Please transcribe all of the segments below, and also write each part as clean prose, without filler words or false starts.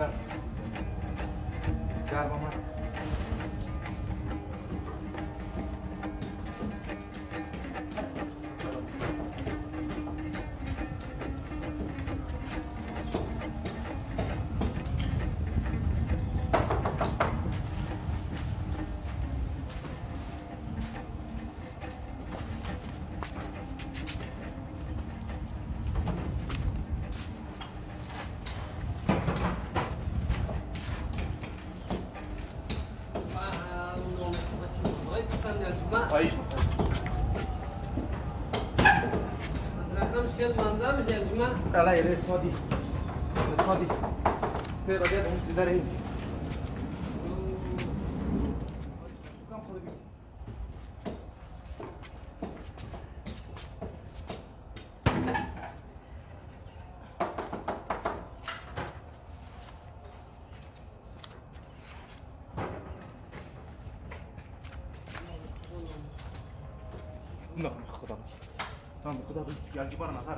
گرم آمد. خواهیش Ela é só de ser ali da universidade aí. Não, خدا بخیر. Tamam خدا بخیر. یعنی بار نظر.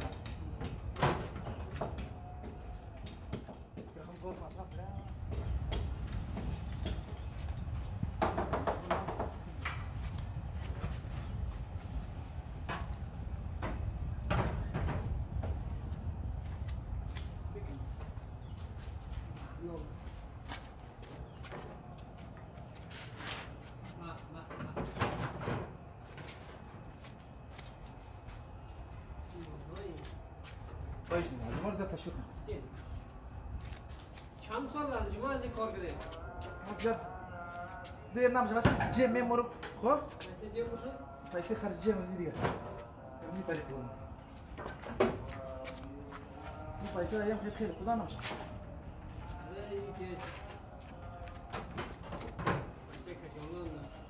باش میاد مورد تشویق چند سال انجام از این کار کردیم مطلب دیر نمیشه بس جیم میمورم خب پیسه جیب باشه پیسه خرج جیم دیگه این طریق بود این پیسه ایم خیلی خدا نمیشه این که پیسه کشیدن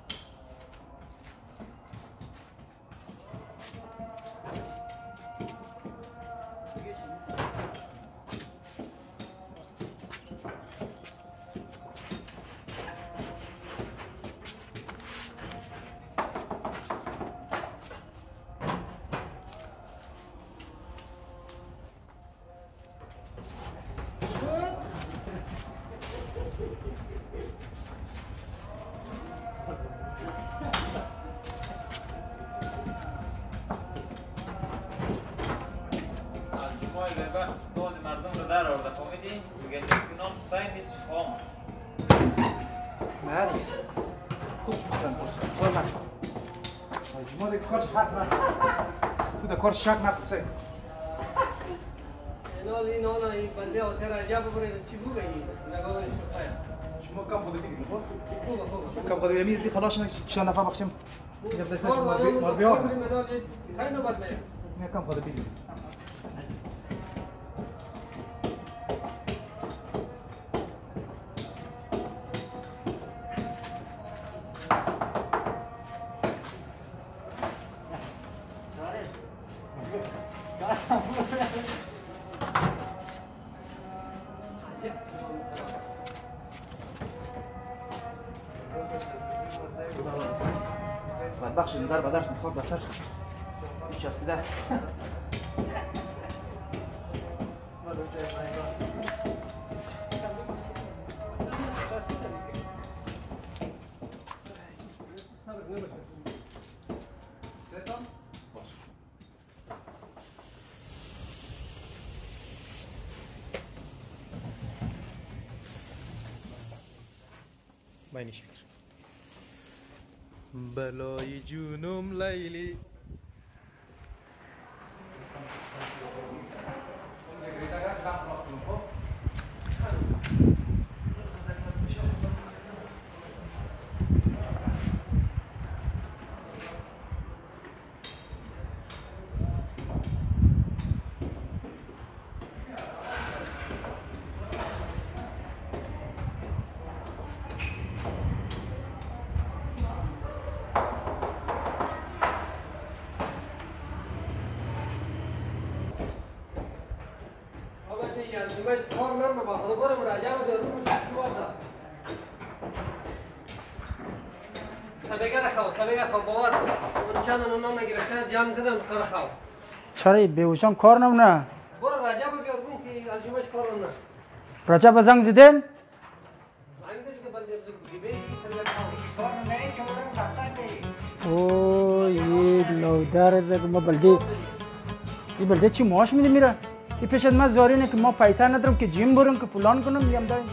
داد مردم رو در آورده فهمیدی؟ میگه اسکنان تاین نیست خام نه دیگه خوبش بودن کار نکن ما دیگه کارش حرف نکن تو در کارش شک نکن سه این آنها این بنده آتر عجب ببرید چی بگه این نگاه این شخصه شما کم خود بگید خوبه کم خود بگید زی خلاص چند نفر بخشیم مار بیار نه کم خود بگید بدبخشیم در بدرش میخواد بسرش ایش چسبیده بینش بیر بلای جونم لیلی باید کار نرم با خدا برم راجع به درون میشه چی وقتا تبیگه خو باور اون چند نون نگرفته جمع کردم کار خو چرا بیوشم کار نمونه برو راجع به درون که الجمعش کار نمونه پرچه به زنگ زدین؟ اوه یه لودر از ما بلده این بلده چی معاش میده میره؟ این پیش از من زارینه که ما پیسه ندارم که جیم برم که فلان کنم میگم دارم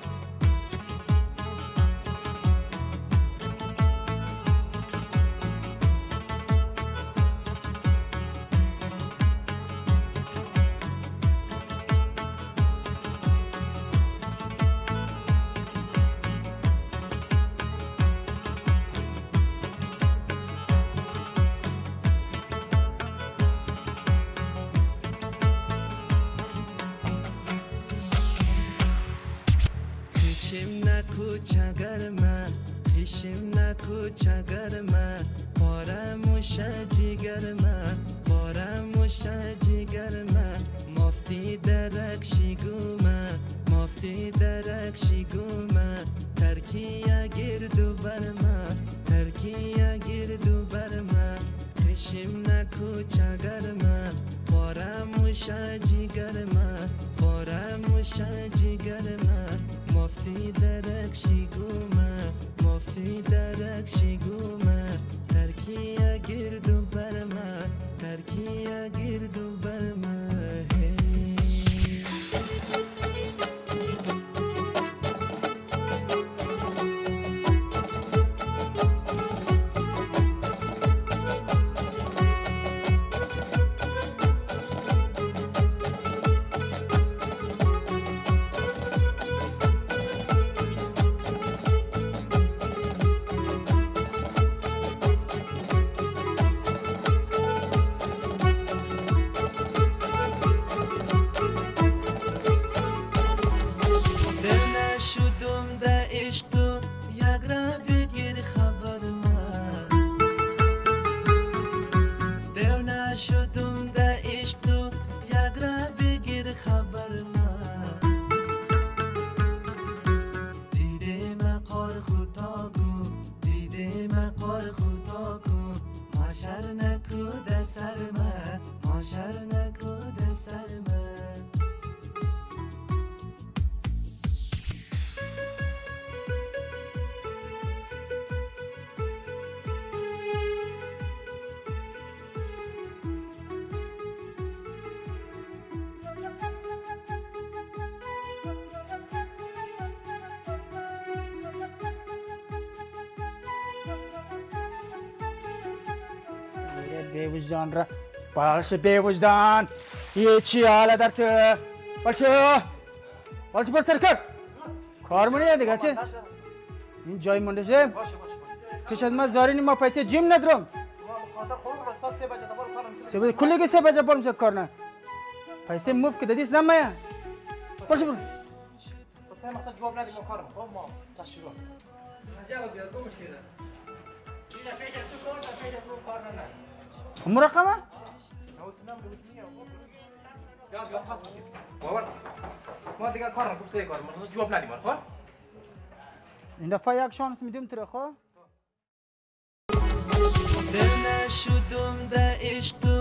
بی‌وجدان را باشه بی‌وجدان یه چی حالا در تو باشه پر سرکار کار منیه دیگه چه این جای منده شه پیش از من زارینی ما پیسه جیم ندارم کلی که 3 بجه برم کار نه پیسه مفت که دادیست نمایه باشه برو بس مثلا جواب ندیم ما کارم ما تشریفات جواب بیاد کو مشکل نه اینا پیش تو کار نه مرقمه؟ ما دیگه کار نکنم سه کار ما جواب ندیم خب این دفعه یک شانس میدیم تو خب دل نشدم در عشق تو